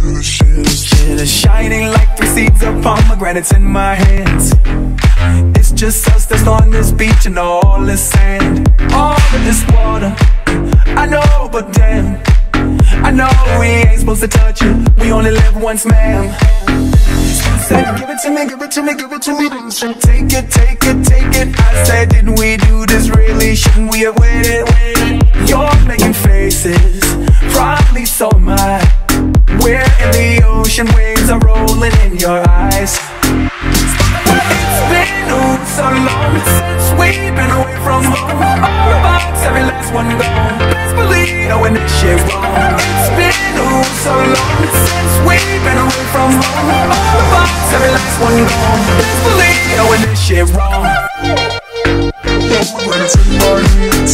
Shit is shining like 3 seeds of pomegranates in my hands. It's just us that's on this beach and all this sand, all of this water. I know, but damn, I know we ain't supposed to touch it. We only live once, ma'am. Said, give it to me, give it to me, give it to me. Take it, take it, take it. I said, didn't we do this really? Shouldn't we have waited? You're making faces, probably so am I. We're in the ocean, waves are rolling in your eyes. It's been so long since we've been away from home. All the vibes, every last one gone. Best believe knowing this shit wrong. It's been so long since we've been away from home. All the vibes, every last one gone. Best believe knowing this shit wrong. When it's in my hands.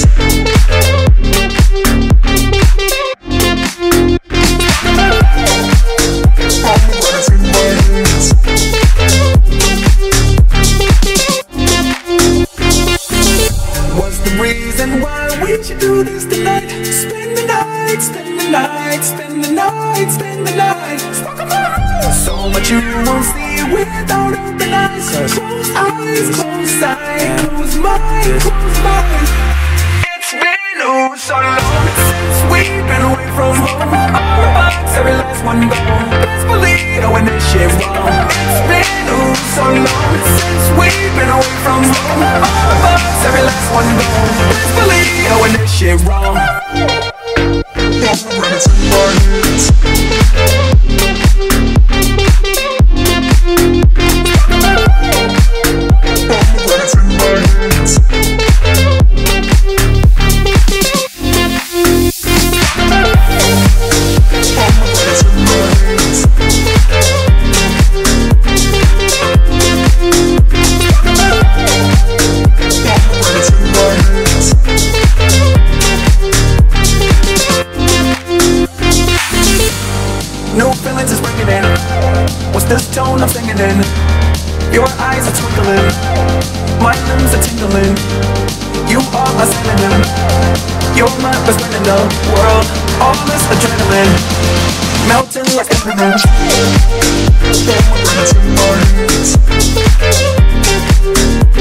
Reason why we should do this tonight. Spend the night, spend the night, spend the night, spend the night. So much you won't see without open eyes. Close eyes, close sight, close mind, close mind. It's been so long since we've been away from home. All the vibes, every last one gone. Best believe knowing this shit wrong. It's been so long since we've been away from home. All the vibes, every last one gone. Best believe knowing this shit wrong. When it's in my hands. When it's in my hands. New feelings is bringing in. What's this tone I'm singing in? Your eyes are twinkling, my limbs are tingling. You are my synonym. You're my best friend in the world. All this adrenaline melting like peppermint. When it's in my hands.